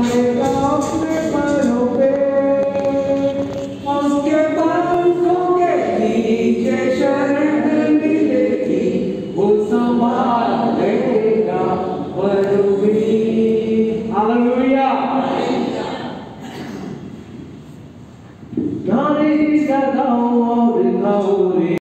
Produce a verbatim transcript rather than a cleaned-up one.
लेगा अपने पैरों पे, उसके पंखों के नीचे शरण मिलेगी, वो संभाल लेगा परुवी। हालेलुया।